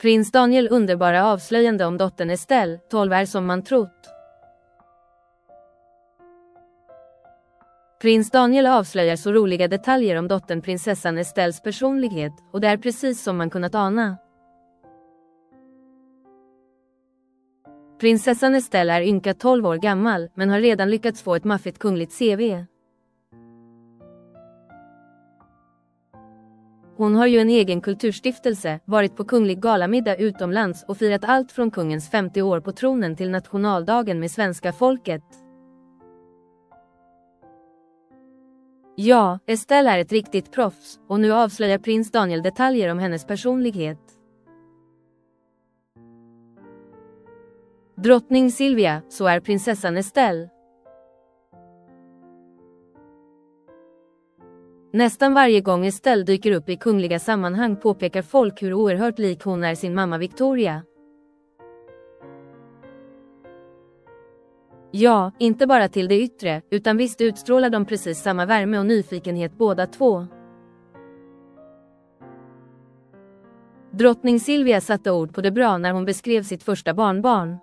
Prins Daniel underbara avslöjande om dottern Estelle, 12 är som man trott. Prins Daniel avslöjar så roliga detaljer om dottern prinsessan Estelles personlighet, och det är precis som man kunnat ana. Prinsessan Estelle är ynka 12 år gammal, men har redan lyckats få ett maffigt kungligt CV. Hon har ju en egen kulturstiftelse, varit på kunglig galamiddag utomlands och firat allt från kungens 50 år på tronen till nationaldagen med svenska folket. Ja, Estelle är ett riktigt proffs, och nu avslöjar prins Daniel detaljer om hennes personlighet. Drottning Silvia, så är prinsessan Estelle. Nästan varje gång Estelle dyker upp i kungliga sammanhang påpekar folk hur oerhört lik hon är sin mamma Victoria. Ja, inte bara till det yttre, utan visst utstrålar de precis samma värme och nyfikenhet båda två. Drottning Silvia satte ord på det bra när hon beskrev sitt första barnbarn.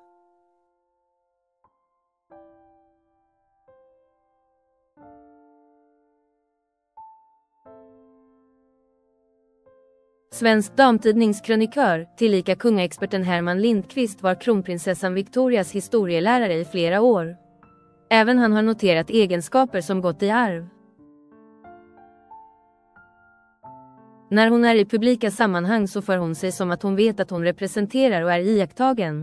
Svensk damtidningskrönikör, tillika kungaexperten Herman Lindqvist var kronprinsessan Victorias historielärare i flera år. Även han har noterat egenskaper som gått i arv. När hon är i publika sammanhang så för hon sig som att hon vet att hon representerar och är iakttagen.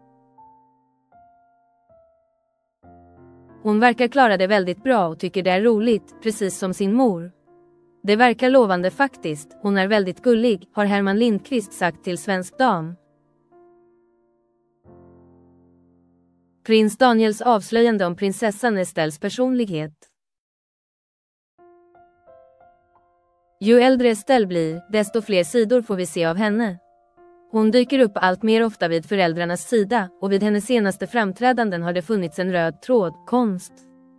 Hon verkar klara det väldigt bra och tycker det är roligt, precis som sin mor. Det verkar lovande faktiskt, hon är väldigt gullig, har Herman Lindqvist sagt till Svensk Dam. Prins Daniels avslöjande om prinsessan Estelles personlighet. Ju äldre Estelle blir, desto fler sidor får vi se av henne. Hon dyker upp allt mer ofta vid föräldrarnas sida, och vid hennes senaste framträdanden har det funnits en röd tråd, konst.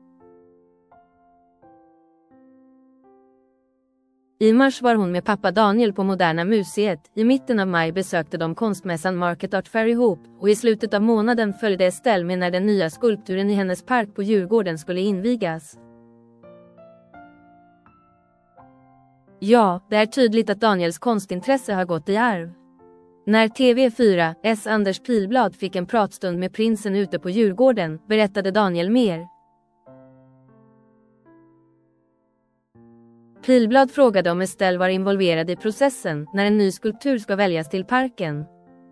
I mars var hon med pappa Daniel på Moderna museet, i mitten av maj besökte de konstmässan Market Art Fair ihop, och i slutet av månaden följde Estelle med när den nya skulpturen i hennes park på Djurgården skulle invigas. Ja, det är tydligt att Daniels konstintresse har gått i arv. När TV4:s Anders Pihlblad fick en pratstund med prinsen ute på Djurgården, berättade Daniel mer. Pihlblad frågade om Estelle var involverad i processen när en ny skulptur ska väljas till parken.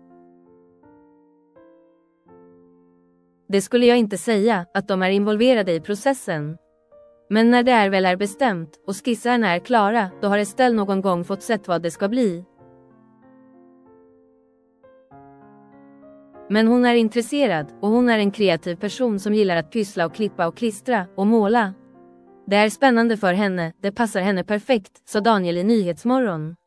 Det skulle jag inte säga, att de är involverade i processen. Men när det är bestämt och skissarna är klara, då har Estelle någon gång fått sett vad det ska bli. Men hon är intresserad, och hon är en kreativ person som gillar att pyssla och klippa och klistra och måla. Det är spännande för henne, det passar henne perfekt, sa Daniel i Nyhetsmorgon.